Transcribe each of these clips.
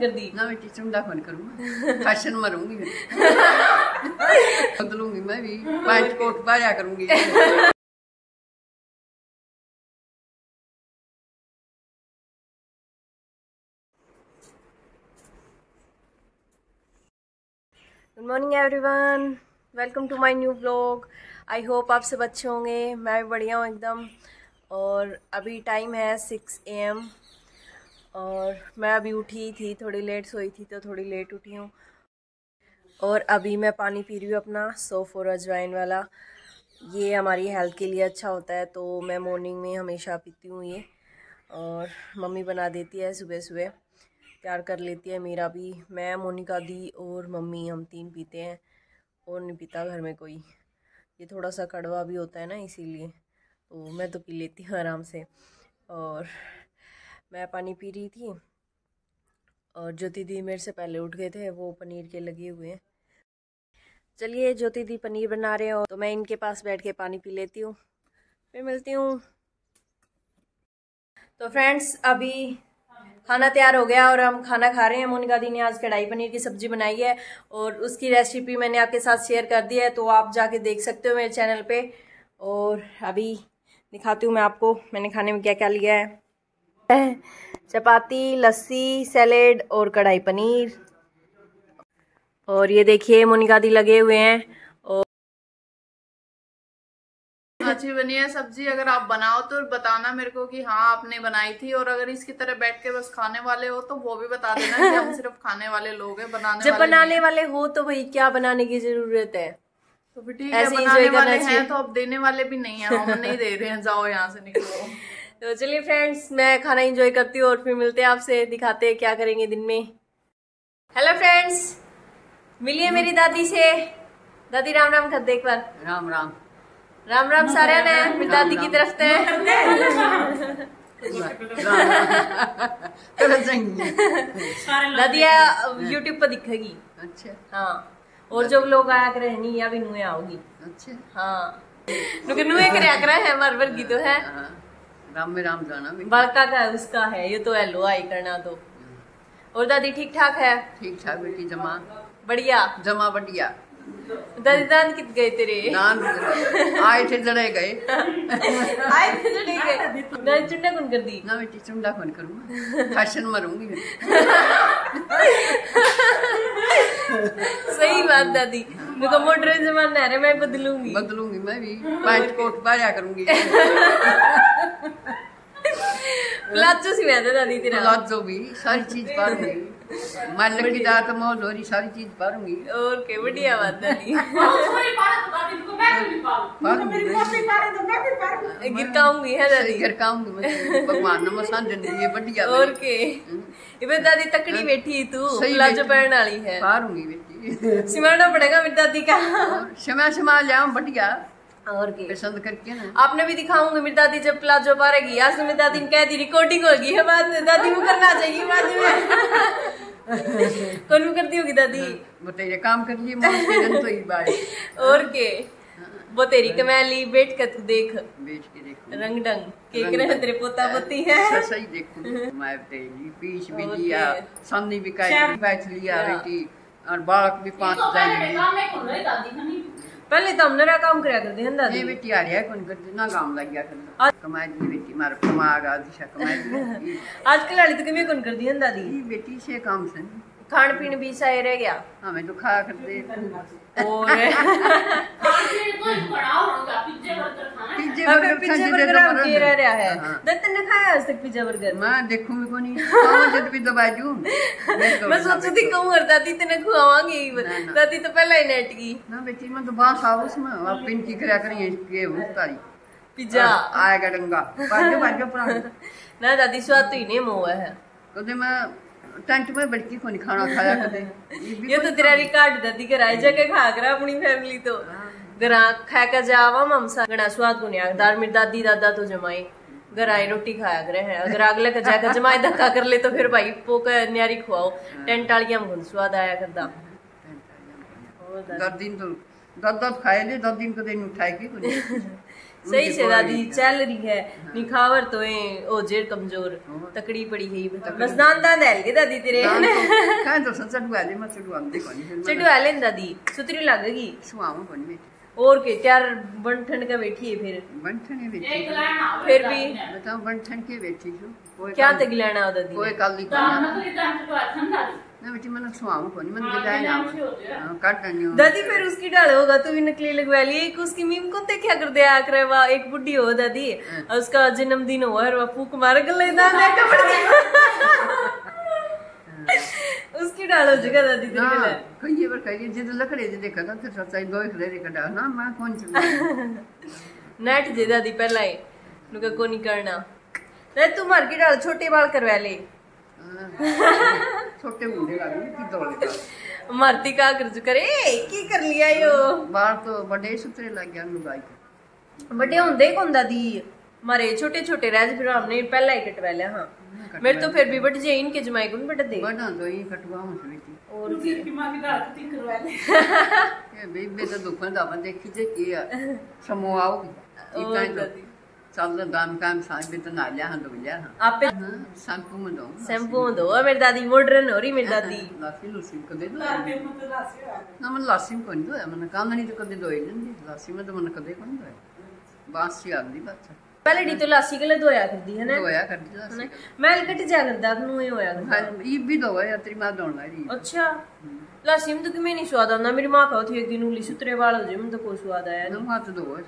कर दी ना बेटी चुंडा कौन करूँगा, फैशन मरूंगी बदलूंगी मैं भी, पैंट कोट पाया करूंगी। Good morning everyone, welcome to my new vlog. I hope आप सब अच्छे होंगे, मैं भी बढ़िया हूँ एकदम। और अभी टाइम है 6 AM और मैं अभी उठी थी, थोड़ी लेट सोई थी तो थोड़ी लेट उठी हूँ। और अभी मैं पानी पी रही हूँ अपना सौंफ और अजवाइन वाला। ये हमारी हेल्थ के लिए अच्छा होता है तो मैं मॉर्निंग में हमेशा पीती हूँ ये। और मम्मी बना देती है सुबह सुबह, तैयार कर लेती है। मेरा भी, मैं, मोनिका दी और मम्मी, हम 3 पीते हैं और नहीं पीता घर में कोई। ये थोड़ा सा कड़वा भी होता है ना, इसीलिए तो मैं तो पी लेती हूँ आराम से। और मैं पानी पी रही थी और ज्योति दी मेरे से पहले उठ गए थे, वो पनीर के लगे हुए हैं। चलिए, ज्योति दी पनीर बना रहे हो तो मैं इनके पास बैठ के पानी पी लेती हूँ, फिर मिलती हूँ। तो फ्रेंड्स, अभी खाना तैयार हो गया और हम खाना खा रहे हैं। मोनिका दी ने आज कढ़ाई पनीर की सब्जी बनाई है और उसकी रेसिपी मैंने आपके साथ शेयर कर दी है, तो आप जाके देख सकते हो मेरे चैनल पे। और अभी दिखाती हूँ मैं आपको मैंने खाने में क्या क्या लिया है। चपाती, लस्सी, सैलेड और कढ़ाई पनीर। और ये देखिए मोनिका दी लगे हुए हैं। और अच्छी बनी है सब्जी। अगर आप बनाओ तो बताना मेरे को कि हाँ आपने बनाई थी, और अगर इसकी तरह बैठ के बस खाने वाले हो तो वो भी बता देना कि हम सिर्फ खाने वाले लोग हैं, बनाने जब वाले बनाने वाले हो तो भाई क्या बनाने की जरूरत है। तो फिर ठीक है, ऐसे बनाने enjoy वाले करना हैं तो अब देने वाले भी नहीं है, हम नहीं दे रहे हैं, जाओ यहाँ से निकलो। तो चलिए फ्रेंड्स, मैं खाना एंजॉय करती हूँ और फिर मिलते हैं आपसे, दिखाते हैं क्या करेंगे दिन में। हेलो फ्रेंड्स, मिलिए मेरी दादी से। दादी राम राम कर दे एक बार। राम राम राम राम सारे ने मेरी दादी की तरफ से। दादी यूट्यूब पर दिखेगी। अच्छा हाँ, और जो लोग आया करे नहीं या भी नुए आओगी। अच्छा हाँ, नुए करे करे है हमारे वर्गी तो है। राम में राम जाना भी बालका का है, उसका है, ये तो हेलो आई करना तो। और दादी ठीक ठाक है? ठीक ठाक बेटी, जमा बढ़िया जमा बढ़िया। दादी दान कित गए तेरे? दान आए थे जड़े गए, आए थे जड़े गए। दादी चुंडा कौन कर दी? ना बेटी चुंडा कौन करूँगा, फैशन मरूंगी। सही बात दादी, मेरे को मॉडर्न जमाना है, मैं बदलूंगी मैं भी, पैंट कोट पाया करूंगी। प्लाजो सी वैसे दादी तेरा। प्लाजो भी, सारी चीज पारूंगी मैं, लकी दात मौज हो रही, सारी चीज पारूंगी। और के बढ़िया बात दादी। गिरकाऊंगी है दादी, गिरकाऊंगी मैं, भगवान ने मसान जिंदगी बढ़िया। और के इबे दादी तकड़ी बैठी तू, प्लाजो पहनने वाली है। पारूंगी बेटी, सिमाना पड़ेगा मेरी दादी का। शमा ले बढ़िया। और के पसंद करके ना आपने भी दिखाऊंगी मेरी दादी जब प्लाजो पारेगी। आज मेरी दादी ने कह दी रिकॉर्डिंग होगी है बाद में, दादी को करना चाहिए बाद में। कौन भी करती होगी दादी? वो तेरे काम कर लिए तो ही बात। और के वो तेरी कमैली बैठ कर तू देख, बेच के देखो रंग डंग के करे तेरे पोता पोती है। सही देखो, मैं तेरी पीछ भी लिया, सामने भी काट बैठ लिया बेटी, और बालक भी 5 जाएंगे। पहले तो हमने काम कराया करते हैं दादी। ये बेटी आ रहा है कौन करते ना, काम लग गया करना कमाई दी बेटी, मार कमागा दिशा कमाई। आजकल वाली तो कमी कौन कर दी है दादी? बेटी से काम से खान पीन भी सही रह गया। हमें तो खाया करते। और पिज्जा बर्गर आप ये रह रहा है। दत्तन ने खाया आज तक पिज्जा बर्गर? मैं देखूंगी को नहीं, जब भी दबाजू मैं सोचती थी कहूँ और दादी तेने खुआवांगी, दादी तो पहले ही नेट की ना बेटी। मैं तो बास हाउस में अब पिन की करा करेंगे ये उतारी पिज्जा आएगा डंगा बाजू पुराना ना दादी, स्वाद तो ही नहीं मुआ है। कदे मैं टेंट में बड़की को नहीं खाना खाया कदे। ये तो तेरा रिकॉर्ड दादी कराई जाके खा कर अपनी फैमिली तो घरा खा कर जावा ममसा गणा स्वाद को नहीं। दार मेरी दादी दादा तो जमाई घर आई रोटी खाया करे हैं, अगर अगले का जाकर जमाई धक्का कर ले तो फिर भाई पोका न्यारी खुआओ। टेंट आलियां में स्वाद आया करदा। 10 दिन तो 10 खाए ले, 10 दिन को दिन उठाए की सही से दादी चल रही है निखावर तो है ओ जेर कमजोर तकड़ी पड़ी है बस दान दान दे के दादी तेरे काय तो सच्चा वाले मत चढ़वांदे कोनी चढ़वा ले दादी सुतरी लगेगी सुआव कोनी और के त्यार बनठन का बैठी है फिर बनठन है बैठी फिर भी बताओ बनठन के बैठी छो कोई क्या तक लेना हो दादी कोई काली ना बेटी मन सुआव कोनी मन गिलाया ना काटनी हो दादी फिर उसकी डाल होगा तो भी नकली लगवा ली एक उसकी मीम को देखा कर दिया करे वा एक बुड्ढी हो दादी उसका जन्मदिन हुआ और फूक मार गले दादा कपड़े उसकी डालो जगह दादी तेरे लिए कई बार कही जिद लकड़े जे देखा था फिर सच्चाई दो एक ले कटा ना मैं कौन चल नेट जे दादी पहला ही नुका को नहीं करना रे तू मार के डाल छोटे बाल करवा ले छोटे मुंडे वाली की दौड़े मारती का कर करे की कर लिया यो बाल तो बड़े सुतरे लग गया लुगाई के बड़े होंदे कौन दादी मारे छोटे छोटे रह फिर हमने पहला ही कटवा लिया हां मेरे तो फिर भी बट जे इनके जमाई को बट दे बना दो ये कटवा मुझे बेटी और फिर की मां की दाल ती करवा ले ये बेबे तो दुकान दा बंदे खींचे किया समोआओ इतना चल दाम काम साहब तो ना लिया हम तो लिया आप पे शैम्पू में दो मेरी दादी मॉडर्न हो रही मेरी दादी लासी लूसी को दे दो ना मन लासी को नहीं दो मन काम नहीं तो कदे दो लासी में तो मन कदे कौन दो बासी आंदी बात पहले डी तो लासी के लिए धोया कर दी है ना धोया कर दी लासी मैल कट जा करदा नु ही होया करदा ये भी दो है तेरी मां दोण वाली अच्छा लासी में तो कि मैं नहीं स्वाद आंदा मेरी मां का थी एक दिन उली सुतरे वाल हो जे में तो कोई स्वाद आया ना मां तो दो है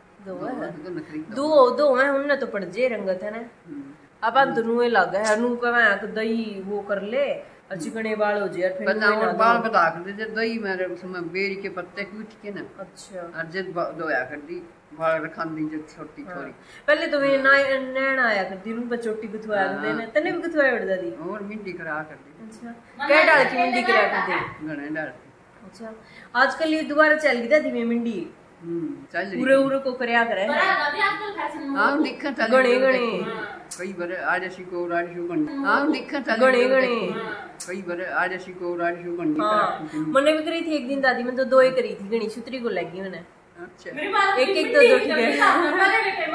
दो है उनने तो पड़ जे रंगत है ना अब दोनों ही लग है नु का मैं दही वो कर ले चिकने बाल हो जे फिर बना बाल बता कर दे दही मेरे उसमें बेरी के पत्ते कूट के ना अच्छा और जब धोया कर दी बाल रखन दी जो छोटी छोरी पहले तो मैं नैन आया करती नु पर छोटी गुथवाया कर देना तने भी गुथवाया उड़ दादी और मिंडी करा कर दी अच्छा क्या डाल की मिंडी करा कर दे गणे डाल अच्छा आजकल ये दोबारा चल गई दादी में मिंडी चल रही पूरे को करया करे हां दिखा चल गणे कई बार आज ऐसी को राज शो बन हां दिखा चल गणे कई बार आज ऐसी को राज शो बन मैंने भी करी थी एक दिन दादी में तो दो ही करी थी गणी सुतरी को लगी मैंने अच्छा एक एक दो ठीक है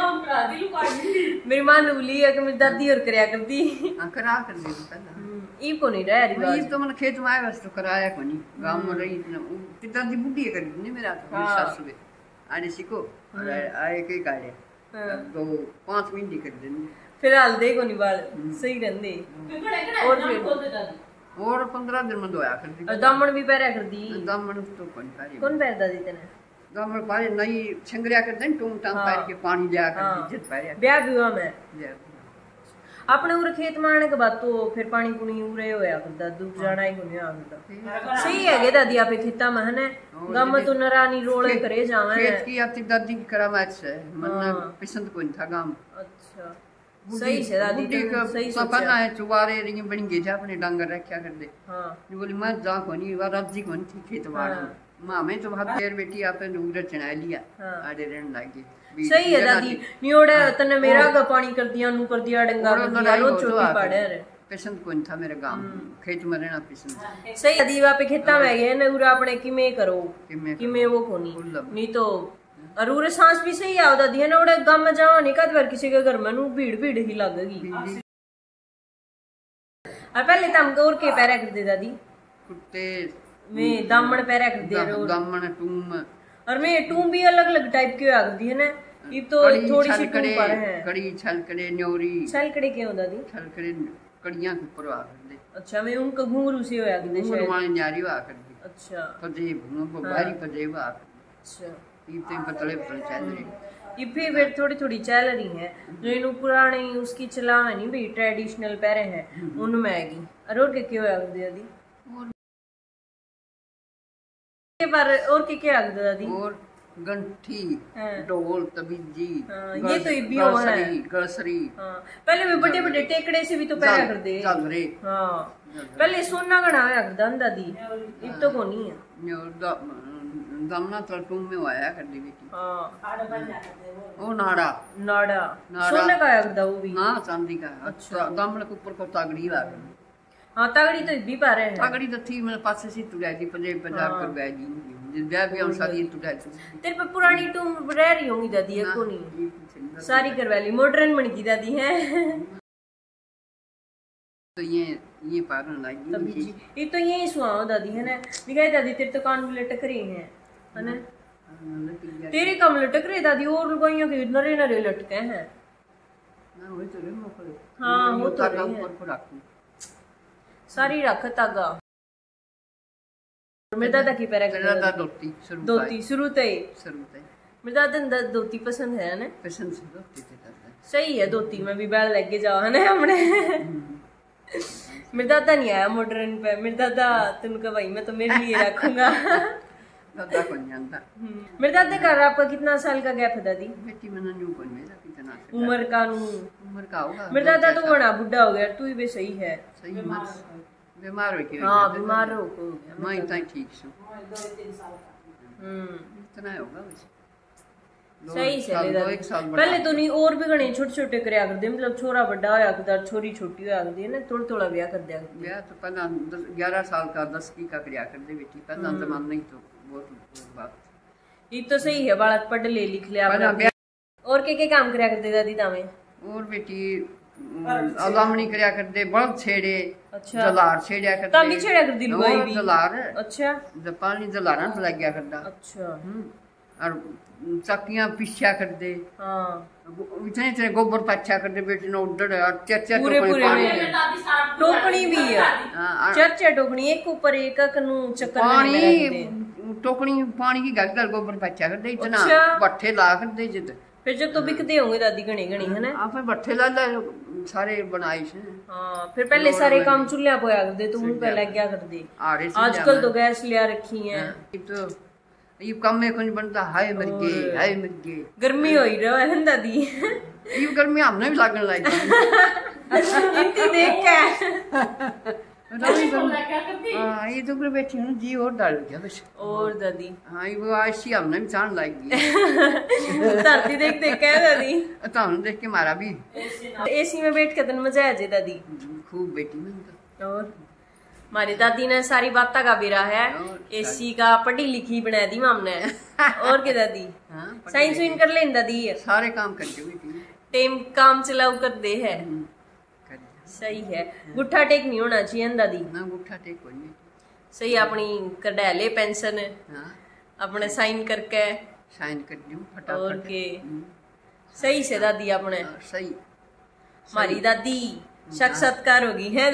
मेरी मां ने बोली है कि मेरी दादी और करया कर दी करा कर दे पहला ई को नहीं रहा रिवाज ये तो मन खेत में आए बस तो कराया को नहीं गांव में रही इतना दादी बुढ़ी है कर दी मेरा सासू बे आने सीखो आए के गाड़े तो 5 मिनट कर देंगे फिर हाल दे को नहीं बाल सही रहंदे और फिर और 15 दिन में धोया कर दी दामन भी पैरा कर दी दामन तो कौन पैरदा दी तने दामन पारे नई छंगरिया कर देन टूम टाम पैर के पानी लिया कर दी जित पैर ब्याह भी हुआ मैं अपने उरे खेत में आने के बाद तो फिर पानी पुनी उरे होया करदा दूर जाना ही नहीं आगदा सही है गे दादी आपे खेता में है गम तो नरानी रोले करे जावे खेत की आती दादी की करा मैच है मन पसंद कोई था गांव अच्छा सही से दादी तो सही सोचा पता है चुवारे रिंग बन गए जा अपने डांगर रखया कर दे हां ये बोली मैं जा कोनी वा राजी कोनी थी खेत वाड़ मां में तो हाथ पैर बेटी आपे नूर चढ़ा लिया आड़े रहन लागी सही है दादी नियोड़े तने मेरा का पानी कर दिया डंगा कर दिया रोज छोटी पाड़े रे पसंद कोन था मेरे गांव खेत में रहना पसंद सही दादी वा पे खेता में गए ने उरा अपने किमे करो किमे वो कोनी नहीं तो अरूरे सांस भी सही आओ दादी है ना उड़े गांव में जाओ नहीं कद बार किसी के घर में नु भीड़ ही लगेगी और पहले तम गौर के पैरा कर दे दादी कुत्ते में दामन पैरा कर दे रो दामन टूम और मैं टूम भी अलग टाइप की आ गई है ना ये तो थोड़ी सी टूम पर है कड़ी छलकड़े न्योरी छलकड़े क्यों दादी छलकड़े कड़ियां के ऊपर आ कर दे अच्छा मैं उनका घुंघरू से होया कर दे शायद घुंघरू न्यारी आ कर दे अच्छा पजेब भारी पजेब आ अच्छा ये तो पतले चल रहे ये फिर थोड़ी चल रही है जो इन पुरानी उसकी चलावे नहीं भी ट्रेडिशनल पैरे हैं उनमें आएगी और के क्यों आ गई दादी पर और क्या आ गई दादी और गंठी ढोल तबीजी ये तो ये भी है गलसरी पहले भी बड़े टेकड़े से भी तो पैरा कर दे जागरे हां पहले सोना गणा है दादी ये तो को नहीं है दमना तलटूम में आया कर दी बेटी हां ओ नाड़ा सोने का है वो भी हां चांदी का अच्छा दमन के ऊपर को तगड़ी लग हां तगड़ी तो भी पा रहे हैं तगड़ी तो थी मेरे पास से तुड़ा दी पंजाब कर गई जिस ब्याह भी हम सारी तू ढाई तेरे पे पुरानी टू रह रही होंगी दादी है को नहीं सारी करवा ली मॉडर्न बन गई दादी है तो ये पारन लगी तभी जी ये तो यही सुहाओ दादी है ना दिखाई दादी तेरे तो कान में लटक रही है ना तेरे कम लटक रहे दादी और लुगाइयों के नरे नरे लटके हैं ना वही तो रे मोकले हाँ वो तो रही है ऊपर रखूं सारी रख तागा मेरे दादा की पैरा मेरा दादा धोती शुरू से मेरे दादा धोती पसंद है ना पसंद से धोती थे दादा सही है धोती में भी बैल लग के जाओ है ना हमने मेरे दादा नहीं आया मॉडर्न पे मेरे दादा तुमका भाई मैं तो मेरे लिए रखूंगा दादा कौन जानता मेरे दादा का और आपका कितना साल का गैप है दादी बेटी मैंने न्यू कौन मेरा कितना उम्र का होगा मेरे दादा तो बड़ा बुढ़ा हो गया तू ही भी सही है सही बीमार हो गया हाँ बीमार हो गया मैं इतना ठीक हूँ इतना होगा बस सही से पहले तो नहीं और भी गणे छोटे छोटे करया कर दे मतलब छोरा बड़ा होया कर छोरी छोटी होया कर दे ना थोड़ा थोड़ा ब्याह कर दिया ब्याह तो पहला 11 साल का 10 की का करया कर दे बेटी पहला जमाना नहीं तो बहुत बात ये तो सही है बालक पढ़ ले लिख ले और के काम करया कर दे दादी तामे और बेटी अलामणी करया कर दे बल्ब छेड़े अच्छा जलार छेड़या कर दे तामी छेड़या कर दी लुगाई भी जलार अच्छा जब पानी जलाना तो लग गया करदा अच्छा और चक्कियां पिछया कर दे हां इतने गोबर पच्छा कर दे बेटी ने उधर चर्चा पूरे टोकनी भी है चर्चा टोकनी एक ऊपर एक कनु चक्कर पानी टोकनी पानी की गल गोबर पच्छा कर दे इतना भट्ठे ला कर दे जिद फिर जब तो बिकते होंगे दादी घणी घणी है ना आप भट्ठे ला सारे बनाई से हां फिर पहले सारे काम चूल्हा पोया कर दे तुम पहले क्या कर दे आजकल तो गैस लिया रखी है तो ये कम में कुछ बनता हाय मर गए गर्मी हो ही रहा है दादी ये गर्मी हमने भी लागन लगी इतनी देख के ये तो कर बैठी हूँ जी और डाल गया बस और दादी हाँ ये वो ऐसी हमने भी चाण लगी धरती देख देख के दादी तो हमने देख के मारा भी एसी में बैठ के तो मजा आ जाए दादी खूब बैठी में और हमारी दादी ने सारी बातें का बिरा है एसी का पढ़ी लिखी बना दी हमने और क्या दादी साइंस विन कर ले दादी सारे काम करके बेटी टाइम काम चलाऊ कर दे है सही है गुट्ठा टेक नहीं होना चाहिए दादी ना गुट्ठा टेक कोई नहीं सही अपनी कढ़ा ले पेंशन अपने साइन करके साइन कर दूं फटाफट और के सही से दादी अपने सही हमारी दादी साक्षात्कार होगी है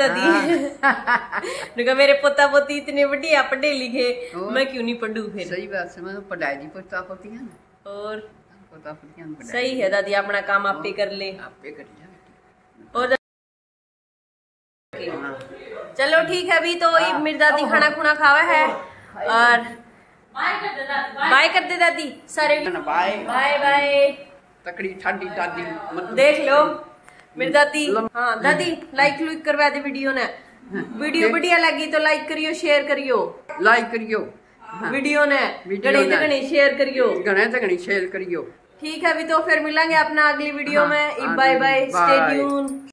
दादी मेरे पोता पोती इतने बढ़िया पढ़े लिखे मैं क्यों नहीं पढ़ू फिर सही बात है मैं पढ़ाई दी पोता पोती है ना और पोता पोती सही है दादी अपना काम आप पे कर ले और चलो ठीक है अभी तो मेरी दादी खाना खुना खावा है और बाय कर दे दादी सारे बाय बाय बाय तकड़ी ठंडी दादी देख लो मेरी दादी हाँ दादी लाइक लुइक करवा दे वीडियो ने वीडियो बढ़िया लगी तो लाइक करियो शेयर करियो वीडियो ने घने शेयर करियो घने शेयर करियो ठीक है अभी तो फिर मिलेंगे अपना अगली वीडियो में बाय बाय स्टे ट्यून।